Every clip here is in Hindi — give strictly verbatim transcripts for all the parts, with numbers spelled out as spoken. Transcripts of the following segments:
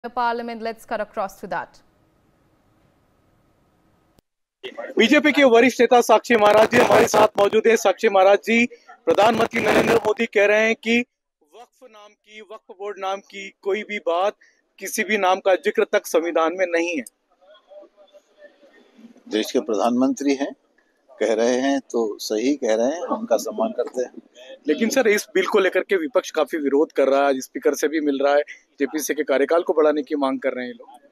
the parliament. Let's cut across to that. BJP के वरिष्ठ नेता साक्षी महाराज जी हमारे साथ मौजूद है। साक्षी महाराज जी, प्रधानमंत्री नरेंद्र मोदी कह रहे हैं कि वक्फ नाम की, वक्फ बोर्ड नाम की कोई भी बात, किसी भी नाम का जिक्र तक संविधान में नहीं है। देश के प्रधानमंत्री हैं, कह रहे हैं तो सही कह रहे हैं, उनका सम्मान करते हैं। लेकिन सर, इस बिल को लेकर के विपक्ष काफी विरोध कर रहा है, स्पीकर से भी मिल रहा है, जेपीसी के कार्यकाल को बढ़ाने की मांग कर रहे हैं लोग।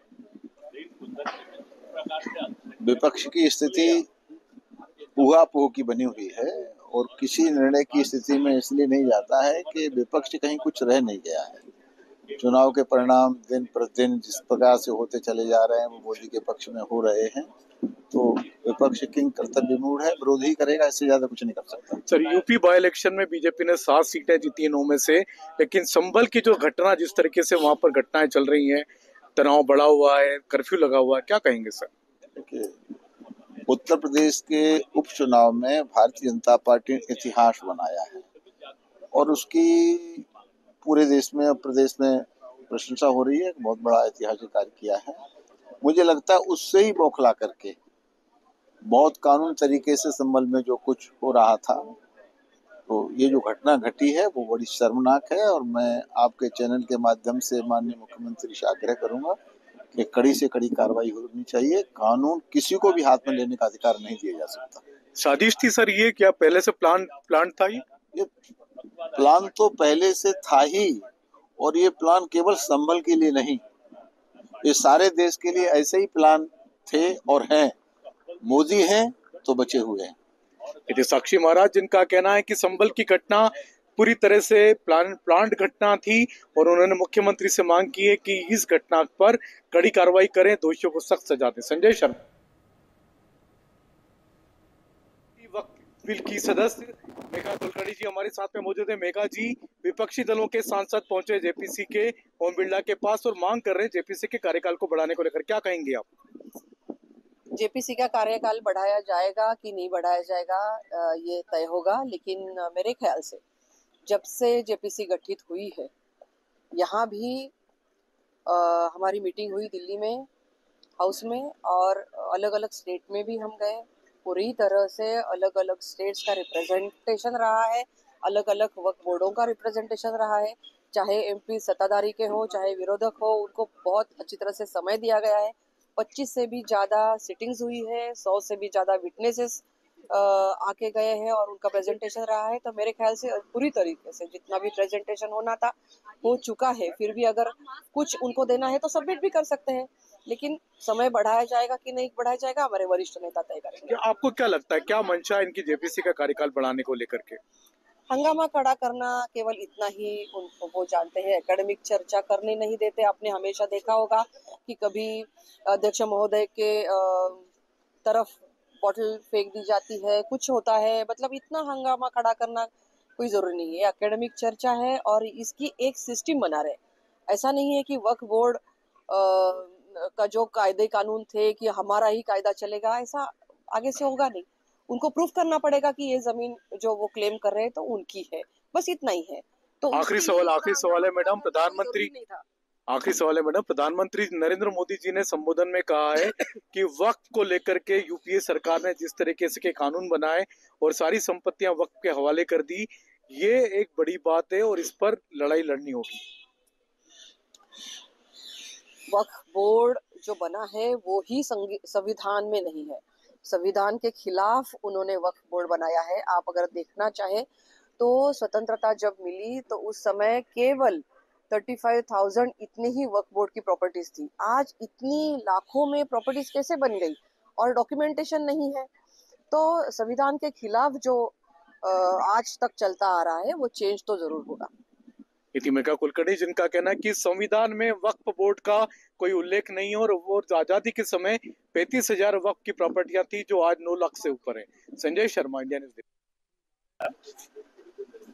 विपक्ष की स्थिति ऊहापोह की बनी हुई है और किसी निर्णय की स्थिति में इसलिए नहीं जाता है कि विपक्ष कहीं कुछ रह नहीं गया है। चुनाव के परिणाम दिन प्रतिदिन जिस प्रकार से होते चले जा रहे हैं वो मोदी के पक्ष में हो रहे हैं, तो विपक्ष किंग कर्तव्य मूड है, विरोध ही करेगा, इससे ज्यादा कुछ नहीं कर सकता। सर, यूपी बाई इलेक्शन में बीजेपी ने सात सीटें जीती नौ में से, लेकिन संभल की जो घटना, जिस तरीके से वहां पर घटनाएं चल रही हैं, तनाव बढ़ा हुआ है, कर्फ्यू लगा हुआ है, क्या कहेंगे सर? देखिए, उत्तर प्रदेश के उपचुनाव में भारतीय जनता पार्टी ने इतिहास बनाया है और उसकी पूरे देश में और प्रदेश में प्रशंसा हो रही है। बहुत बड़ा ऐतिहासिक कार्य किया है। मुझे लगता है उससे ही बौखला करके बहुत कानून तरीके से संभल में जो कुछ हो रहा था, तो ये जो घटना घटी है वो बड़ी शर्मनाक है और मैं आपके चैनल के माध्यम से माननीय मुख्यमंत्री से आग्रह करूंगा कि कड़ी से कड़ी कार्रवाई होनी चाहिए। कानून किसी को भी हाथ में लेने का अधिकार नहीं दिया जा सकता। साजिश थी सर ये, क्या पहले से प्लान प्लान था? ये ये प्लान तो पहले से था ही, और ये प्लान केवल संभल के लिए नहीं, ये सारे देश के लिए ऐसे ही प्लान थे और हैं। मोदी हैं तो बचे हुए हैं। ये साक्षी महाराज, जिनका कहना है कि संभल की घटना पूरी तरह से प्लान प्लांट घटना थी और उन्होंने मुख्यमंत्री से मांग की है कि इस घटना पर कड़ी कार्रवाई करें, दोषियों को सख्त सजा दें। संजय शर्मा, वक्फ बिल की सदस्य मेघा कुलकर्णी जी हमारे साथ में मौजूद है। मेघा जी, विपक्षी दलों के सांसद पहुंचे जेपीसी के ओम बिरला के पास और मांग कर रहे हैं जेपीसी के कार्यकाल को बढ़ाने को लेकर, क्या कहेंगे आप? जेपीसी का कार्यकाल बढ़ाया जाएगा कि नहीं बढ़ाया जाएगा ये तय होगा, लेकिन मेरे ख्याल से जब से जेपीसी गठित हुई है, यहाँ भी आ, हमारी मीटिंग हुई दिल्ली में हाउस में और अलग अलग स्टेट में भी हम गए। पूरी तरह से अलग अलग स्टेट्स का रिप्रेजेंटेशन रहा है, अलग अलग वक्फ बोर्डों का रिप्रेजेंटेशन रहा है, चाहे एमपी सत्ताधारी के हो चाहे विरोधक हो, उनको बहुत अच्छी तरह से समय दिया गया है। पच्चीस से भी ज़्यादा सिटिंग्स हुई है, सौ से भी ज़्यादा विटनेसेस आके गए हैं और उनका प्रेजेंटेशन रहा है। तो मेरे ख्याल से पूरी तरीके से जितना भी प्रेजेंटेशन होना था हो चुका है। फिर भी अगर कुछ उनको देना है तो सबमिट भी कर सकते हैं, लेकिन समय बढ़ाया जाएगा कि नहीं बढ़ाया जाएगा हमारे वरिष्ठ नेता तय करेंगे। आपको क्या लगता है, क्या मंशा है इनकी जेपीसी का कार्यकाल बढ़ाने को लेकर के? हंगामा खड़ा करना, केवल इतना ही उनको वो जानते हैं। एकेडमिक चर्चा करने नहीं देते। आपने हमेशा देखा होगा कि कभी अध्यक्ष महोदय के तरफ बॉटल फेंक दी जाती है, कुछ होता है, मतलब इतना हंगामा खड़ा करना कोई जरूरी नहीं है। एकेडमिक चर्चा है और इसकी एक सिस्टम बना रहे। ऐसा नहीं है कि वक्फ बोर्ड का जो कायदे कानून थे कि हमारा ही कायदा चलेगा, ऐसा आगे से होगा नहीं। उनको प्रूफ करना पड़ेगा कि ये जमीन जो वो क्लेम कर रहे हैं तो उनकी है, बस इतना ही है। तो आखिरी सवाल आखिरी सवाल है मैडम, प्रधानमंत्री आखिरी सवाल है मैडम प्रधानमंत्री नरेंद्र मोदी जी ने संबोधन में कहा है कि वक्फ को लेकर के यूपीए सरकार ने जिस तरीके से के कानून बनाए और सारी संपत्तियां वक्फ के हवाले कर दी, ये एक बड़ी बात है और इस पर लड़ाई लड़नी होगी। वक्फ बोर्ड जो बना है वो ही संविधान में नहीं है, संविधान के खिलाफ उन्होंने वक्फ बोर्ड बनाया है। आप अगर देखना चाहे तो स्वतंत्रता जब मिली तो उस समय केवल पैंतीस हज़ार इतनी ही वक्फ बोर्ड की प्रॉपर्टीज थी। आज इतनी लाखों में प्रॉपर्टीज कैसे बन गई और डॉक्यूमेंटेशन नहीं है? तो संविधान के खिलाफ जो आज तक चलता आ रहा है वो चेंज तो जरूर होगा। मेघा कुलकर्णी, जिनका कहना है कि संविधान में वक्फ बोर्ड का कोई उल्लेख नहीं है और वो आजादी के समय पैंतीस हजार वक्फ की प्रॉपर्टियां थी जो आज नौ लाख से ऊपर है। Sanjay Sharma, India news.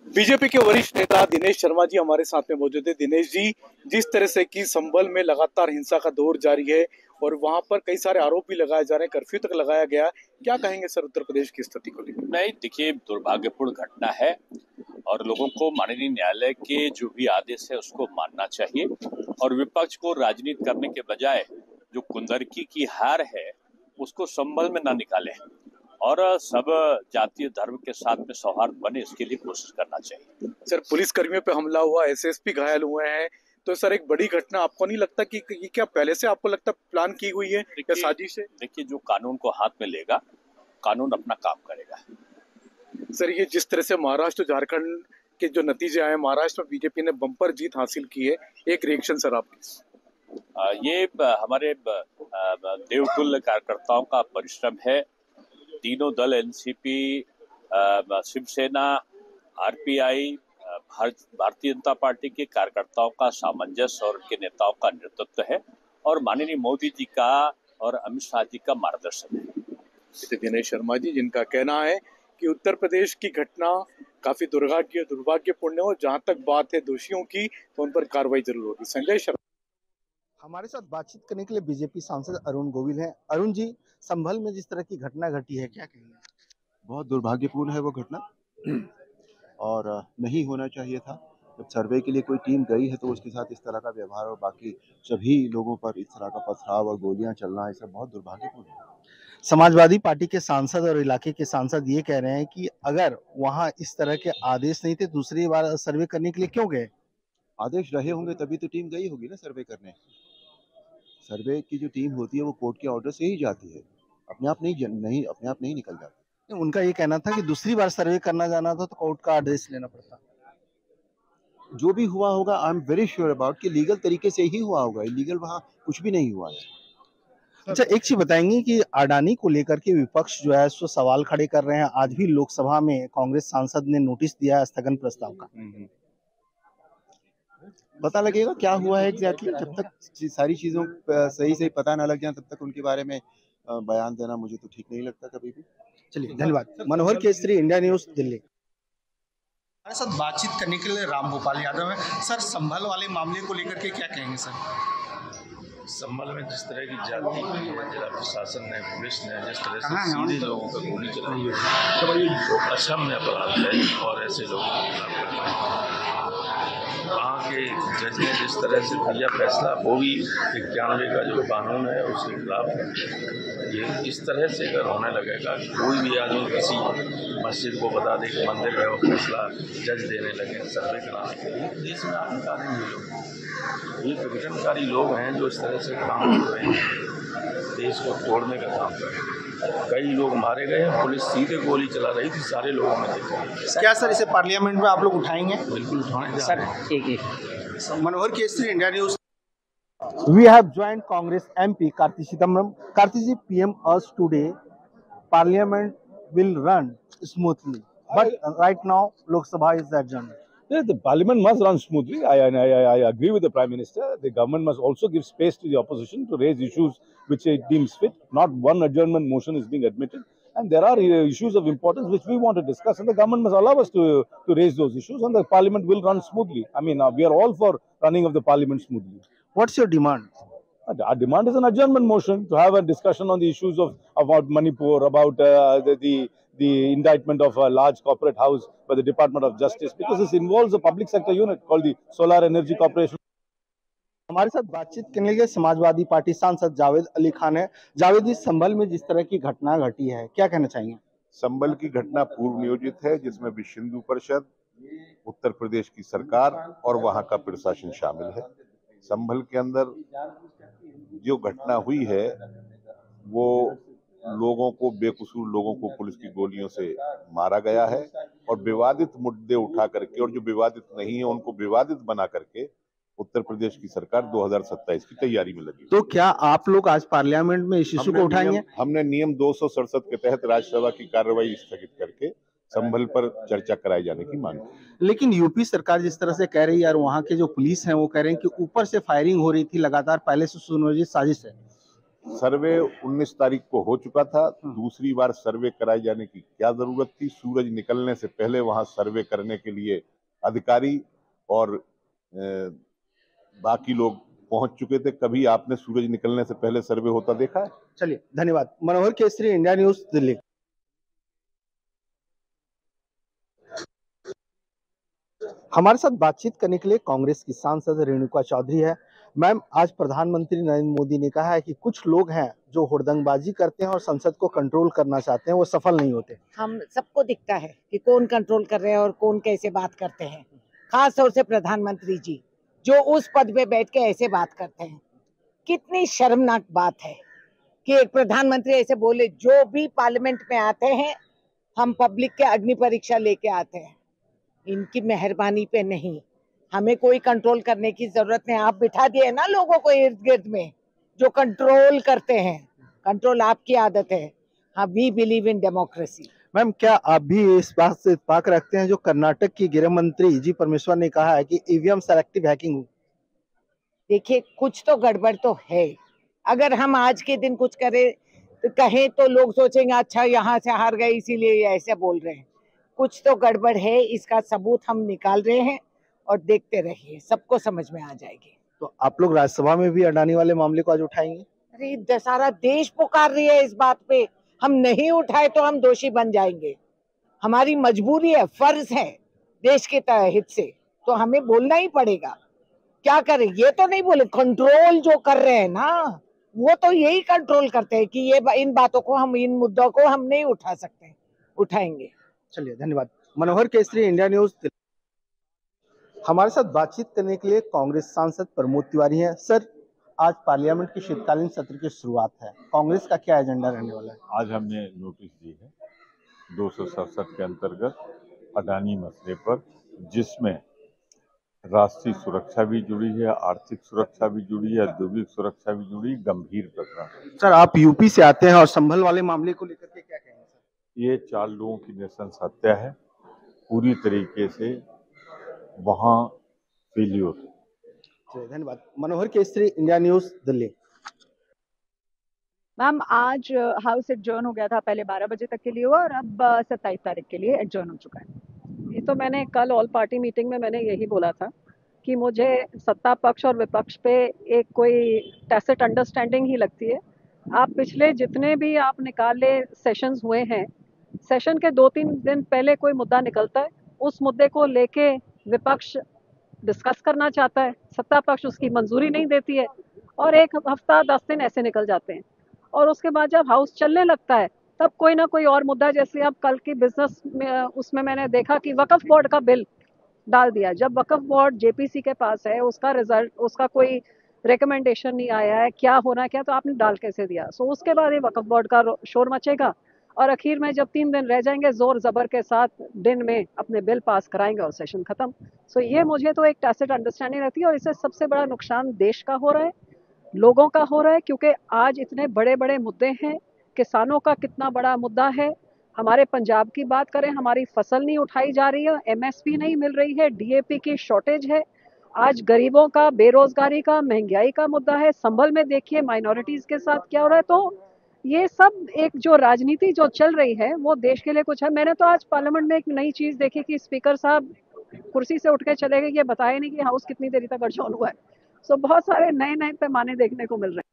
BJP के वरिष्ठ नेता दिनेश शर्मा जी हमारे साथ में मौजूद है। दिनेश जी, जिस तरह से कि संभल में लगातार हिंसा का दौर जारी है और वहां पर कई सारे आरोप भी लगाए जा रहे हैं, कर्फ्यू तक लगाया गया, क्या कहेंगे सर उत्तर प्रदेश की स्थिति को लेकर? नहीं, देखिए, दुर्भाग्यपूर्ण घटना है और लोगों को माननीय न्यायालय के जो भी आदेश है उसको मानना चाहिए और विपक्ष को राजनीति करने के बजाय जो कुंदरकी की हार है उसको संभल में ना निकाले और सब जातीय धर्म के साथ में सौहार्द बने, इसके लिए कोशिश करना चाहिए। सर, पुलिस कर्मियों पे हमला हुआ, एसएसपी घायल हुए हैं, तो सर एक बड़ी घटना, आपको नहीं लगता कि ये क्या पहले से आपको लगता प्लान की हुई है या साजिश है? देखिए, जो कानून को हाथ में लेगा, कानून अपना काम करेगा। सर, ये जिस तरह से महाराष्ट्र झारखंड के जो नतीजे आए, महाराष्ट्र में बीजेपी ने बम्पर जीत हासिल की है, एक रिएक्शन सर आपकी? ये हमारे देवतुल्य कार्यकर्ताओं का परिश्रम है। तीनों दल NCP, Shiv Sena, RPI, Bharatiya Janata party के कार्यकर्ताओं का सामंजस्य और उनके नेताओं का नेतृत्व है और माननीय मोदी जी का और अमित शाह जी का मार्गदर्शन है। दिनेश शर्मा जी, जिनका कहना है कि उत्तर प्रदेश की घटना काफी दुर्भाग्य दुर्भाग्यपूर्ण है और जहां तक बात है दोषियों की तो उन पर कार्रवाई जरूर होगी। संजय शर्मा हमारे साथ बातचीत करने के लिए बीजेपी सांसद अरुण गोविल हैं। अरुण जी, संभल में जिस तरह की घटना घटी है, क्या कहेंगे? बहुत दुर्भाग्यपूर्ण है वो घटना और नहीं होना चाहिए था। जब सर्वे के लिए कोई टीम गई है तो उसके साथ इस तरह का व्यवहार और बाकी सभी लोगों पर इस तरह का पथराव और गोलियां चलना, ये सब बहुत दुर्भाग्यपूर्ण है। समाजवादी पार्टी के सांसद और इलाके के सांसद ये कह रहे हैं कि अगर वहां इस तरह के आदेश नहीं थे, दूसरी बार सर्वे करने के लिए क्यों गए? आदेश रहे होंगे तभी तो टीम गई होगी ना सर्वे करने। सर्वे की जो टीम होती है वो कोर्ट के ऑर्डर से ही जाती है, अपने आप नहीं नहीं अपने आप नहीं निकल जाती। उनका ये कहना था कि दूसरी बार सर्वे करना जाना था तो कोर्ट का आदेश लेना पड़ता। जो भी हुआ होगा, I am very sure about कि लीगल तरीके से ही हुआ होगा, इलीगल वहाँ कुछ भी नहीं हुआ है। अच्छा, एक चीज बताएंगे कि अडानी को लेकर के विपक्ष जो है सो सवाल खड़े कर रहे हैं। आज भी लोकसभा में कांग्रेस सांसद ने नोटिस दिया है स्थगन प्रस्ताव का। पता लगेगा क्या हुआ है एग्जैक्टली। जब तक सारी चीजों सही सही पता ना लग जाए तब तक उनके बारे में बयान देना मुझे तो ठीक नहीं लगता कभी भी। चलिए, धन्यवाद। Manohar Kesari, India news, Delhi. हमारे साथ बातचीत करने के लिए राम गोपाल यादव है। सर, संभल वाले मामले को लेकर के क्या कहेंगे सर? संभल में जिस तरह की जाति जिला प्रशासन ने, पुलिस ने जिस तरह से सीधे लोगों का गोली चलाई है तो अक्षम्य अपराध है और ऐसे लोगों के खिलाफ वहाँ के जज ने जिस तरह से दिया फैसला, वो भी इक्यानवे का जो कानून है उसके खिलाफ है। ये इस तरह से अगर होने लगेगा कि कोई भी आदमी किसी मस्जिद को बता दे कि मंदिर है, वो फैसला जज देने लगे सर्वे कराने के लिए, देश में आतंकवादी ये लोग, ये विघटनकारी लोग हैं जो इस तरह से काम कर रहे हैं, देश को तोड़ने का काम कर रहे हैं। कई लोग मारे गए हैं, पुलिस सीधे गोली चला रही थी, सारे लोगों ने देखा। क्या सर इसे पार्लियामेंट में आप लोग उठाएंगे? बिल्कुल उठाएंगे सर। एक एक Manohar Kesari, India news. We have joined Congress M P Karti Chidambaram. Karti ji, P M urged today Parliament will run smoothly, but right now Lok Sabha is adjourned. Yeah, the Parliament must run smoothly. I, I, I, I agree with the Prime Minister. The government must also give space to the opposition to raise issues which it deems fit. Not one adjournment motion is being admitted. And there are uh, issues of importance which we want to discuss, and the government must allow us to, to raise those issues, and the Parliament will run smoothly. I mean, uh, we are all for running of the Parliament smoothly. What's your demand? Our demand is an adjournment motion to have a discussion on the issues of about Manipur, about uh, the, the the indictment of a large corporate house by the Department of Justice, because this involves a public sector unit called the Solar Energy Corporation. हमारे साथ बातचीत करने के लिए समाजवादी पार्टी सांसद जावेद अली खान है। जावेद जी, संभल में जिस तरह की घटना घटी है, क्या कहना चाहेंगे? संभल की घटना पूर्व नियोजित है, जिसमें विश्व हिंदू परिषद, उत्तर प्रदेश की सरकार और वहां का प्रशासन शामिल है। संभल के अंदर जो घटना हुई है वो लोगों को, बेकसूर लोगों को पुलिस की गोलियों से मारा गया है और विवादित मुद्दे उठा करके और जो विवादित नहीं है उनको विवादित बना करके उत्तर प्रदेश की सरकार दो हज़ार सत्ताईस की तैयारी में लगी। तो क्या आप लोग आज पार्लियामेंट में इस इशू को उठाएंगे? हमने नियम दो सौ सड़सठ के तहत राज्यसभा की कार्रवाई स्थगित करके संभल पर चर्चा कराए जाने की मांग की। लेकिन यूपी सरकार जिस तरह से कह रही है, यार वहाँ के जो पुलिस हैं वो कह रहे हैं कि ऊपर से फायरिंग हो रही थी लगातार, पहले से सुनियोजित साजिश है। सर्वे उन्नीस तारीख को हो चुका था, दूसरी बार सर्वे कराए जाने की क्या जरूरत थी? सूरज निकलने से पहले वहां सर्वे करने के लिए अधिकारी और ए, बाकी लोग पहुंच चुके थे। कभी आपने सूरज निकलने से पहले सर्वे होता देखा है? चलिए, धन्यवाद। Manohar Kesari, India news, Delhi. हमारे साथ बातचीत करने के लिए कांग्रेस की सांसद रेणुका चौधरी है। मैम, आज प्रधानमंत्री नरेंद्र मोदी ने कहा है कि कुछ लोग हैं जो हुड़दंगबाजी करते हैं और संसद को कंट्रोल करना चाहते हैं, वो सफल नहीं होते। हम सबको दिखता है कि कौन कंट्रोल कर रहे हैं और कौन कैसे बात करते हैं। खास तौर से प्रधानमंत्री जी जो उस पद पे बैठ के ऐसे बात करते हैं। कितनी शर्मनाक बात है कि एक प्रधानमंत्री ऐसे बोले। जो भी पार्लियामेंट में आते हैं हम पब्लिक के अग्नि परीक्षा लेके आते हैं, इनकी मेहरबानी पे नहीं। हमें कोई कंट्रोल करने की जरूरत नहीं। आप बिठा दिए ना लोगों को इर्द गिर्द में जो कंट्रोल करते हैं। कंट्रोल आपकी आदत है। हाँ, we believe in democracy. Ma'am, क्या आप भी इस बात से इत्तेफाक रखते हैं जो कर्नाटक की गृह मंत्री जी परमेश्वर ने कहा है कि ईवीएम सेलेक्टिव हैकिंग? देखिए, कुछ तो गड़बड़ तो है। अगर हम आज के दिन कुछ करें तो कहें तो लोग सोचेंगे अच्छा यहाँ से हार गए इसीलिए ये ऐसे बोल रहे हैं। कुछ तो गड़बड़ है, इसका सबूत हम निकाल रहे हैं और देखते रहिए, सबको समझ में आ जाएगी। तो आप लोग राज्यसभा में भी अडानी वाले मामले को आज उठाएंगे? अरे, सारा देश पुकार रही है इस बात पे। हम नहीं उठाए तो हम दोषी बन जाएंगे। हमारी मजबूरी है, फर्ज है देश के हित से, तो हमें बोलना ही पड़ेगा। क्या करें? ये तो नहीं बोले कंट्रोल जो कर रहे हैं ना, वो तो यही कंट्रोल करते हैं कि ये इन बातों को हम इन मुद्दों को हम नहीं उठा सकते। उठाएंगे। चलिए, धन्यवाद। Manohar Kesari, India news. हमारे साथ बातचीत करने के लिए कांग्रेस सांसद प्रमोद तिवारी हैं। सर, आज पार्लियामेंट के शीतकालीन सत्र की शुरुआत है, कांग्रेस का क्या एजेंडा रहने वाला है? आज हमने नोटिस दी है दो सौ सड़सठ के अंतर्गत अडानी मसले पर, जिसमें राष्ट्रीय सुरक्षा भी जुड़ी है, आर्थिक सुरक्षा भी जुड़ी है, औद्योगिक सुरक्षा भी जुड़ी, गंभीर प्रकरण। सर, आप यूपी से आते हैं और संभल वाले मामले को लेकर के क्या कहेंगे? सर, ये चार लोगों की नृशंस हत्या है, पूरी तरीके से वहाँ फेल्योर। धन्यवाद। Manohar Kesari, India news, Delhi. Ma'am, आज हाउस एडजर्न हो गया था, पहले बारह बजे तक के लिए हुआ और अब सत्ताईस तारीख के लिए एडजर्न हो चुका है। ये तो मैंने कल ऑल पार्टी मीटिंग में मैंने यही बोला था कि मुझे सत्ता पक्ष और विपक्ष पे एक कोई टैसिट अंडरस्टैंडिंग ही लगती है। आप पिछले जितने भी आप निकाले सेशंस हुए हैं, सेशन के दो तीन दिन पहले कोई मुद्दा निकलता है, उस मुद्दे को लेके विपक्ष डिस्कस करना चाहता है, सत्ता पक्ष उसकी मंजूरी नहीं देती है और एक हफ्ता दस दिन ऐसे निकल जाते हैं। और उसके बाद जब हाउस चलने लगता है तब कोई ना कोई और मुद्दा, जैसे अब कल की बिजनेस में उसमें मैंने देखा कि वक्फ बोर्ड का बिल डाल दिया। जब वक्फ बोर्ड जेपीसी के पास है, उसका रिजल्ट, उसका कोई रिकमेंडेशन नहीं आया है, क्या होना है क्या, तो आपने डाल कैसे दिया? सो उसके बाद ये वक्फ बोर्ड का शोर मचेगा और आखिर में जब तीन दिन रह जाएंगे जोर जबर के साथ दिन में अपने बिल पास कराएंगे और सेशन खत्म। सो ये मुझे तो एक टैसिट अंडरस्टैंडिंग रहती है और इससे सबसे बड़ा नुकसान देश का हो रहा है, लोगों का हो रहा है, क्योंकि आज इतने बड़े बड़े मुद्दे हैं। किसानों का कितना बड़ा मुद्दा है, हमारे पंजाब की बात करें, हमारी फसल नहीं उठाई जा रही है, एमएसपी नहीं मिल रही है, डीएपी की शॉर्टेज है, आज गरीबों का, बेरोजगारी का, महंगाई का मुद्दा है। संभल में देखिए माइनॉरिटीज के साथ क्या हो रहा है। तो ये सब एक जो राजनीति जो चल रही है वो देश के लिए कुछ है। मैंने तो आज पार्लियामेंट में एक नई चीज देखी कि स्पीकर साहब कुर्सी से उठ के चले गए, ये बताया नहीं कि हाउस कितनी देरी तक अडजॉर्न हुआ है। सो बहुत सारे नए नए पैमाने देखने को मिल रहे हैं।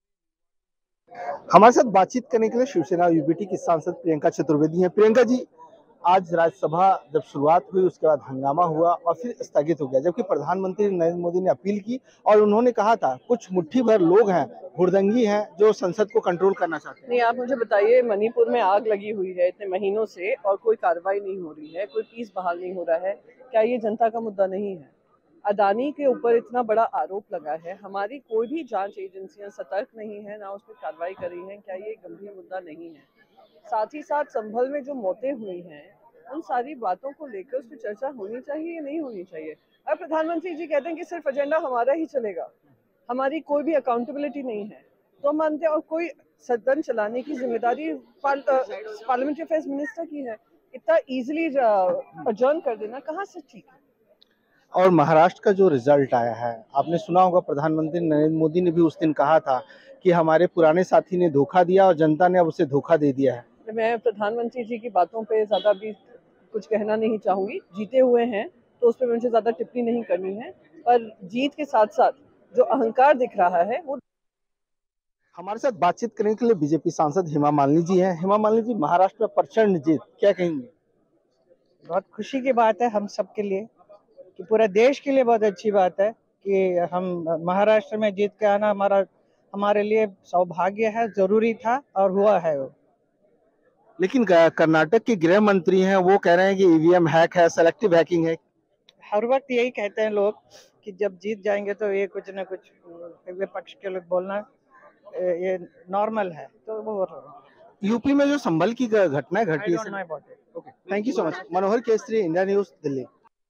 हमारे साथ बातचीत करने के लिए शिवसेना यूबीटी की सांसद प्रियंका चतुर्वेदी हैं। प्रियंका जी, आज राज्यसभा जब शुरुआत हुई उसके बाद हंगामा हुआ और फिर स्थगित हो गया, जबकि प्रधानमंत्री नरेंद्र मोदी ने अपील की और उन्होंने कहा था कुछ मुट्ठी भर लोग हैं, हुड़दंगी हैं, जो संसद को कंट्रोल करना चाहते हैं। नहीं, आप मुझे बताइए, मणिपुर में आग लगी हुई है इतने महीनों से और कोई कार्रवाई नहीं हो रही है, कोई पीस बहाल नहीं हो रहा है, क्या ये जनता का मुद्दा नहीं है? अडानी के ऊपर इतना बड़ा आरोप लगा है, हमारी कोई भी जांच एजेंसियां सतर्क नहीं है, ना उस पर कार्रवाई कर रही हैं, क्या ये गंभीर मुद्दा नहीं है? साथ ही साथ संभल में जो मौतें हुई हैं उन सारी बातों को लेकर उस पर चर्चा होनी चाहिए या नहीं होनी चाहिए? अब प्रधानमंत्री जी कहते हैं कि सिर्फ एजेंडा हमारा ही चलेगा, हमारी कोई भी अकाउंटेबिलिटी नहीं है, तो हम मानते हैं और कोई सदन चलाने की जिम्मेदारी पार्लियामेंट्री अफेयर्स मिनिस्टर की है। इतना इजीली अडजर्न कर देना कहाँ से ठीक है? और महाराष्ट्र का जो रिजल्ट आया है, आपने सुना होगा प्रधानमंत्री नरेंद्र मोदी ने भी उस दिन कहा था कि हमारे पुराने साथी ने धोखा दिया और जनता ने अब उसे धोखा दे दिया है। मैं प्रधानमंत्री जी की बातों पे ज्यादा भी कुछ कहना नहीं चाहूंगी। जीते हुए हैं तो उस पर मुझे ज्यादा टिप्पणी नहीं करनी है, पर जीत के साथ साथ जो अहंकार दिख रहा है वो। हमारे साथ बातचीत करने के लिए बीजेपी सांसद हेमा मालिनी जी हैं। हेमा मालिनी जी, महाराष्ट्र में प्रचंड जीत, क्या कहेंगे? बहुत खुशी की बात है हम सब के लिए, कि पूरे देश के लिए बहुत अच्छी बात है कि हम महाराष्ट्र में जीत के आना हमारा हमारे लिए सौभाग्य है, जरूरी था और हुआ है वो। लेकिन कर्नाटक के गृह मंत्री हैं, वो कह रहे हैं कि ईवीएम हैक है, सेलेक्टिव हैकिंग है। हर वक्त यही कहते हैं लोग कि जब जीत जाएंगे तो ये कुछ ना कुछ विपक्ष के लोग बोलना ये नॉर्मल है, तो वो यूपी में जो संभल की घटना घटी है। Thank you so much. Manohar Kesari, India news, Delhi.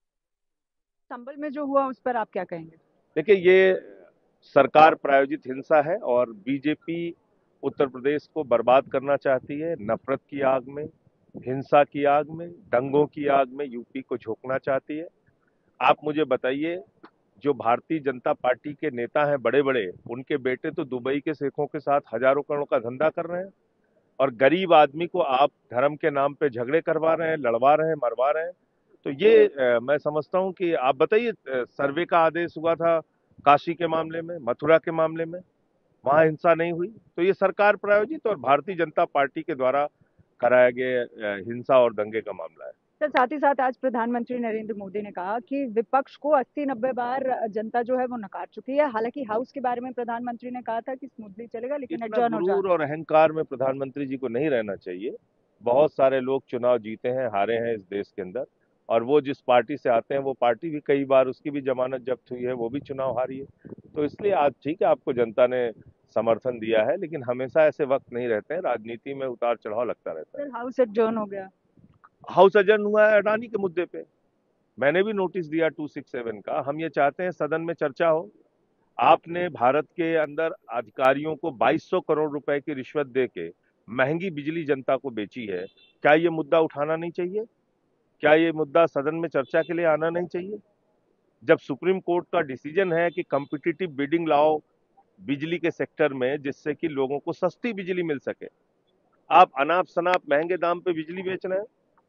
Sambhal में जो हुआ उस पर आप क्या कहेंगे? देखिए, ये सरकार प्रायोजित हिंसा है और बीजेपी उत्तर प्रदेश को बर्बाद करना चाहती है। नफरत की आग में, हिंसा की आग में, दंगों की आग में यूपी को झोंकना चाहती है। आप मुझे बताइए, जो भारतीय जनता पार्टी के नेता हैं बड़े बड़े, उनके बेटे तो दुबई के शेखों के साथ हजारों करोड़ का धंधा कर रहे हैं और गरीब आदमी को आप धर्म के नाम पे झगड़े करवा रहे हैं, लड़वा रहे हैं, मरवा रहे हैं। तो ये आ, मैं समझता हूं कि आप बताइए, सर्वे का आदेश हुआ था काशी के मामले में, मथुरा के मामले में, वहां हिंसा नहीं हुई। तो ये सरकार प्रायोजित और भारतीय जनता पार्टी के द्वारा कराए गए हिंसा और दंगे का मामला है। सर, साथ ही साथ आज प्रधानमंत्री नरेंद्र मोदी ने कहा कि विपक्ष को अस्सी नब्बे बार जनता जो है वो नकार चुकी है। हालांकि हाउस के बारे में प्रधानमंत्री ने कहा था कि स्मूथली चलेगा, लेकिन एडजर्न हो गुरूर और अहंकार में प्रधानमंत्री जी को नहीं रहना चाहिए। बहुत सारे लोग चुनाव जीते हैं, हारे हैं इस देश के अंदर, और वो जिस पार्टी से आते हैं वो पार्टी भी कई बार उसकी भी जमानत जब्त हुई है, वो भी चुनाव हारी है। तो इसलिए आज ठीक है, आपको जनता ने समर्थन दिया है, लेकिन हमेशा ऐसे वक्त नहीं रहते हैं, राजनीति में उतार चढ़ाव लगता रहता है। हाउस एडजर्न हो गया, हाउस एडजर्न हुआ है अडानी के मुद्दे पे। मैंने भी नोटिस दिया दो सौ सड़सठ का। हम ये चाहते हैं सदन में चर्चा हो। आपने भारत के अंदर अधिकारियों को बाईस सौ करोड़ रुपए की रिश्वत दे के महंगी बिजली जनता को बेची है। क्या ये मुद्दा उठाना नहीं चाहिए? क्या ये मुद्दा सदन में चर्चा के लिए आना नहीं चाहिए? जब सुप्रीम कोर्ट का डिसीजन है कि कॉम्पिटिटिव बिडिंग लाओ बिजली के सेक्टर में, जिससे कि लोगों को सस्ती बिजली मिल सके, आप अनाप शनाप महंगे दाम पे बिजली बेच रहे हैं।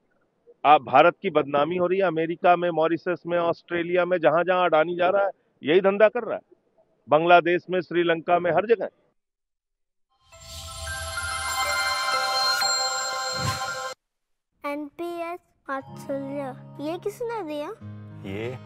आप भारत की बदनामी हो रही है। अमेरिका में, मॉरिशस में, ऑस्ट्रेलिया में, जहां जहां अडानी जा रहा है यही धंधा कर रहा है। बांग्लादेश में, श्रीलंका में, हर जगह। एनपीएस वात्सल्य ये किसने दिया? ये